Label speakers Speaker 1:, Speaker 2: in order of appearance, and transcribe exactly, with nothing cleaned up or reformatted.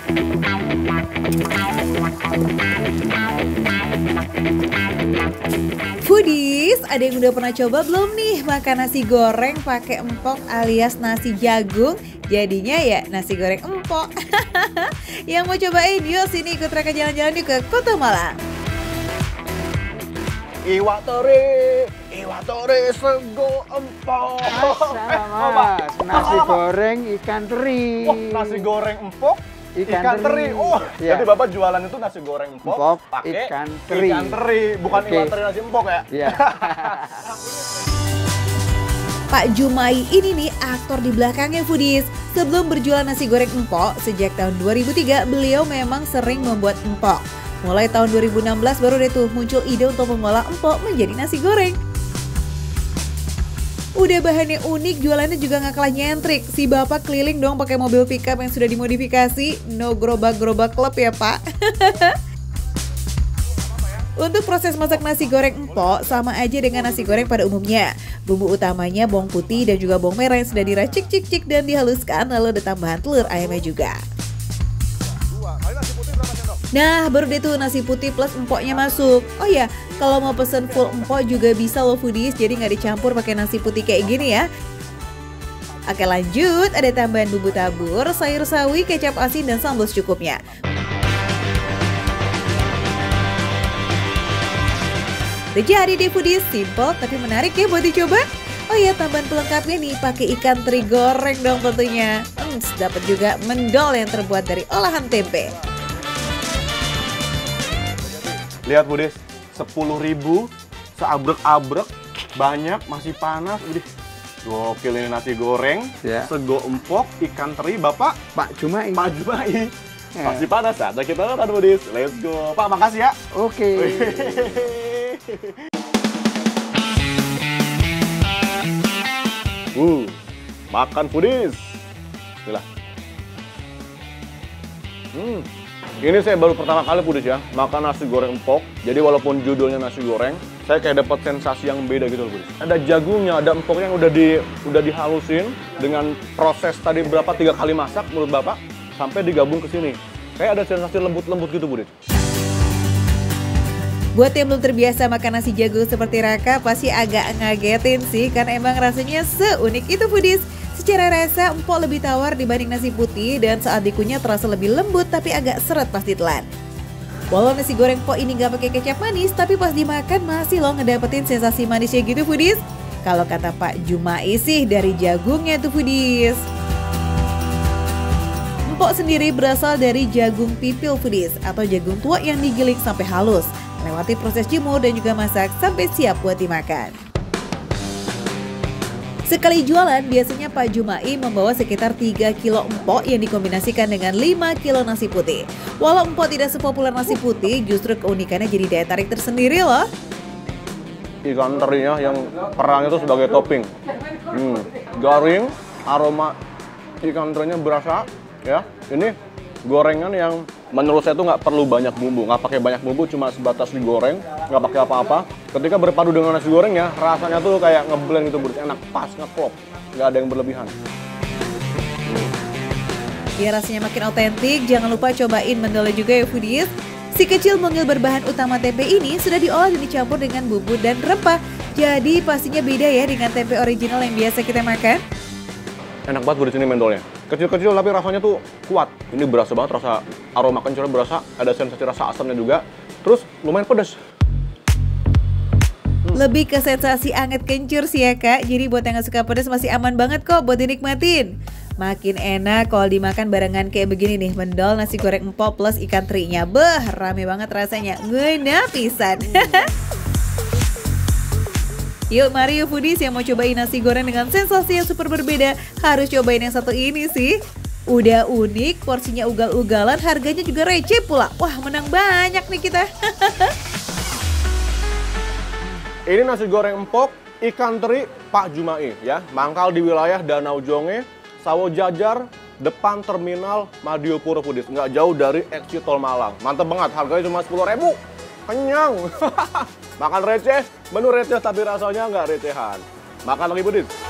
Speaker 1: Foodies, ada yang udah pernah coba belum nih makan nasi goreng pakai empok alias nasi jagung? Jadinya ya nasi goreng empok. Yang mau cobain, yuk sini ikut Raka jalan-jalan yuk ke Kota Malang.
Speaker 2: Iwak teri, iwak teri sego empok.
Speaker 3: Sama mas, nasi goreng ikan teri.
Speaker 2: Oh, nasi goreng empok, ikan, ikan teri. teri. Oh, ya. Jadi Bapak jualan itu nasi goreng empok, empok pakai
Speaker 3: ikan teri.
Speaker 2: Ikan teri, bukan
Speaker 3: Oke.
Speaker 2: iwak teri nasi empok ya?
Speaker 3: Iya.
Speaker 1: Pak Jumai ini nih aktor di belakangnya Foodies. Sebelum berjualan nasi goreng empok, sejak tahun dua ribu tiga beliau memang sering membuat empok. Mulai tahun dua ribu enam belas baru deh tuh muncul ide untuk mengolah empok menjadi nasi goreng. Udah bahannya unik, jualannya juga gak kalah nyentrik. Si bapak keliling dong pakai mobil pickup yang sudah dimodifikasi. No gerobak-gerobak klub ya pak. Untuk proses masak nasi goreng empok sama aja dengan nasi goreng pada umumnya. Bumbu utamanya bawang putih dan juga bawang merah yang sudah diracik-cik-cik dan dihaluskan, lalu ada tambahan telur ayamnya juga. Nah, baru deh tuh nasi putih plus empoknya masuk. Oh ya, kalau mau pesen full empok juga bisa loh Foodies, jadi nggak dicampur pakai nasi putih kayak gini ya. Oke lanjut, ada tambahan bumbu tabur, sayur sawi, kecap asin, dan sambal secukupnya. Udah jadi deh Foodies, simple tapi menarik ya buat dicoba. Oh ya, tambahan pelengkapnya nih pakai ikan teri goreng dong tentunya. Hmm, dapat juga mendol yang terbuat dari olahan tempe.
Speaker 2: Lihat Foodies, sepuluh ribu, seabrek-abrek, banyak, masih panas. Udah, gokil ini nasi goreng,
Speaker 3: Ya.
Speaker 2: sego empok, ikan teri, Bapak
Speaker 3: Pak Jumai.
Speaker 2: Pak Jumai.
Speaker 3: Ya.
Speaker 2: Masih panas ya? Nah, kita makan Foodies, let's go. Pak, makasih ya.
Speaker 3: Oke.
Speaker 2: uh, makan Foodies. Inilah. Hmm. Ini saya baru pertama kali Foodies ya, makan nasi goreng empok. Jadi walaupun judulnya nasi goreng, saya kayak dapat sensasi yang beda gitu loh Foodies. Ada jagungnya, ada empoknya yang udah di udah dihalusin dengan proses tadi berapa tiga kali masak menurut Bapak sampai digabung ke sini. Kayak ada sensasi lembut-lembut gitu Foodies.
Speaker 1: Buat yang belum terbiasa makan nasi jagung seperti Raka pasti agak ngagetin sih, karena emang rasanya seunik itu Foodies. Secara rasa empok lebih tawar dibanding nasi putih dan saat dikunyah terasa lebih lembut tapi agak seret pas ditelan. Walau nasi goreng empok ini gak pakai kecap manis, tapi pas dimakan masih loh ngedapetin sensasi manisnya gitu Foodies. Kalau kata Pak Jumai sih dari jagungnya tuh Foodies. Empok sendiri berasal dari jagung pipil Foodies atau jagung tua yang digiling sampai halus, melewati proses jemur dan juga masak sampai siap buat dimakan. Sekali jualan, biasanya Pak Jumai membawa sekitar tiga kilo empok yang dikombinasikan dengan lima kilo nasi putih. Walau empok tidak sepopuler nasi putih, justru keunikannya jadi daya tarik tersendiri loh.
Speaker 2: Ikan terinya yang perang itu sebagai topping. Hmm, garing, aroma ikan terinya berasa ya. Ini gorengan yang menurut saya tuh nggak perlu banyak bumbu, nggak pakai banyak bumbu, cuma sebatas digoreng, nggak pakai apa-apa. Ketika berpadu dengan nasi gorengnya, rasanya tuh kayak ngeblend gitu, enak, pas, ngeklop, nggak ada yang berlebihan.
Speaker 1: Biar rasanya makin otentik, jangan lupa cobain mendolnya juga ya Foodies. Si kecil mungil berbahan utama tempe ini sudah diolah dan dicampur dengan bumbu dan rempah. Jadi pastinya beda ya dengan tempe original yang biasa kita makan.
Speaker 2: Enak banget Foodies ini mendolnya. Kecil-kecil tapi rasanya tuh kuat. Ini berasa banget, rasa aroma kencurnya berasa, ada sensasi rasa asamnya juga. Terus lumayan pedas.
Speaker 1: Lebih ke sensasi anget kencur sih ya kak. Jadi buat yang gak suka pedas masih aman banget kok buat dinikmatin. Makin enak kalau dimakan barengan kayak begini nih, mendol nasi goreng empok plus ikan terinya. Beh, rame banget rasanya, ngena pisan. Yuk mari yuk Foodies yang mau cobain nasi goreng dengan sensasi yang super berbeda, harus cobain yang satu ini sih. Udah unik, porsinya ugal-ugalan, harganya juga receh pula. Wah, menang banyak nih kita.
Speaker 2: Ini nasi goreng empok, ikan teri Pak Jumai ya. Mangkal di wilayah Danau Jonge, Sawo Jajar, depan terminal Madiopuro Foodies. Nggak jauh dari exit Tol Malang. Mantep banget, harganya cuma sepuluh ribu. Kenyang. Makan receh, menu receh tapi rasanya nggak recehan. Makan lagi Foodies.